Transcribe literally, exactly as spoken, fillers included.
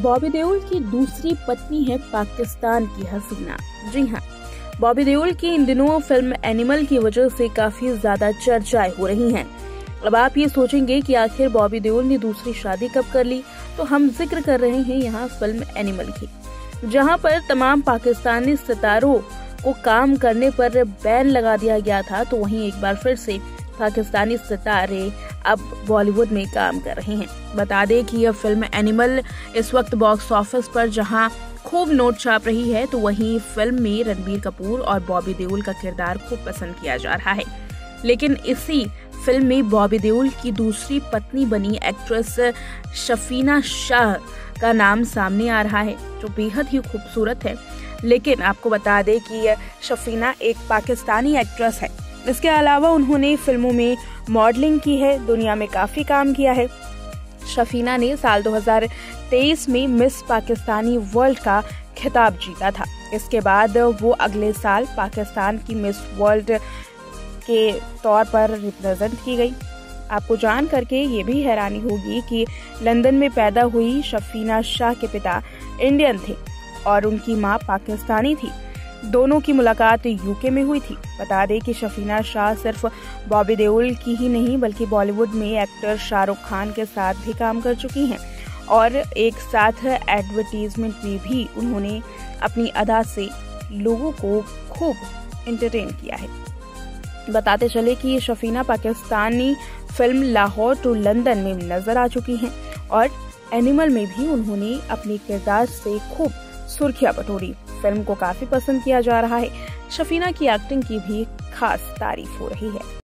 बॉबी देओल की दूसरी पत्नी है पाकिस्तान की हसीना। जी हाँ, बॉबी देओल की इन दिनों फिल्म एनिमल की वजह से काफी ज्यादा चर्चाएं हो रही हैं। अब आप ये सोचेंगे कि आखिर बॉबी देओल ने दूसरी शादी कब कर ली, तो हम जिक्र कर रहे हैं यहाँ फिल्म एनिमल की, जहाँ पर तमाम पाकिस्तानी सितारों को काम करने पर बैन लगा दिया गया था। तो वहीं एक बार फिर से पाकिस्तानी सितारे अब बॉलीवुड में काम कर रहे हैं। बता दें कि यह फिल्म एनिमल इस वक्त बॉक्स ऑफिस पर जहां खूब नोट छाप रही है, तो वहीं फिल्म में रणबीर कपूर और बॉबी देओल का किरदार खूब पसंद किया जा रहा है। लेकिन इसी फिल्म में बॉबी देओल की दूसरी पत्नी बनी एक्ट्रेस शफीना शाह का नाम सामने आ रहा है, जो बेहद ही खूबसूरत है। लेकिन आपको बता दें कि शफीना एक पाकिस्तानी एक्ट्रेस है। इसके अलावा उन्होंने फिल्मों में मॉडलिंग की है, दुनिया में काफी काम किया है। शफीना ने साल दो हज़ार तेईस में मिस पाकिस्तानी वर्ल्ड का खिताब जीता था। इसके बाद वो अगले साल पाकिस्तान की मिस वर्ल्ड के तौर पर रिप्रेजेंट की गई। आपको जान करके ये भी हैरानी होगी कि लंदन में पैदा हुई शफीना शाह के पिता इंडियन थे और उनकी मां पाकिस्तानी थी। दोनों की मुलाकात यूके में हुई थी। बता दें कि शफीना शाह सिर्फ बॉबी देओल की ही नहीं बल्कि बॉलीवुड में एक्टर शाहरुख खान के साथ भी काम कर चुकी हैं और एक साथ एडवर्टीजमेंट में भी उन्होंने अपनी अदा से लोगों को खूब एंटरटेन किया है। बताते चले कि Shafina Pakistani film Lahore to London में नजर आ चुकी हैं और एनिमल में भी उन्होंने अपने किरदार से खूब सुर्खियां बटोरी। फिल्म को काफी पसंद किया जा रहा है। शफीना की एक्टिंग की भी खास तारीफ हो रही है।